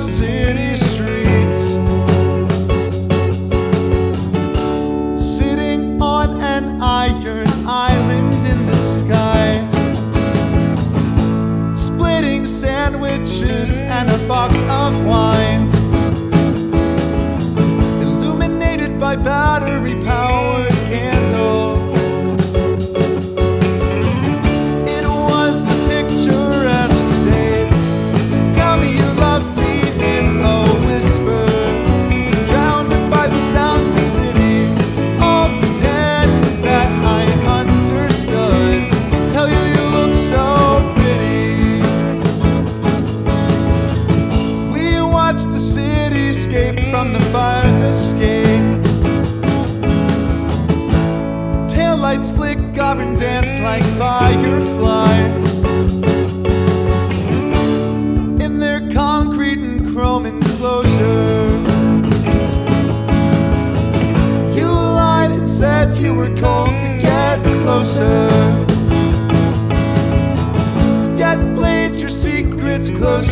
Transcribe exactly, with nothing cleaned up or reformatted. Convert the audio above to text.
city streets, sitting on an iron island in the sky, splitting sandwiches and a box of wine, illuminated by battery-powered candles. From the fire escape, taillights flick off and dance like fireflies in their concrete and chrome enclosure. You lied and said you were cold to get closer, yet played your secrets close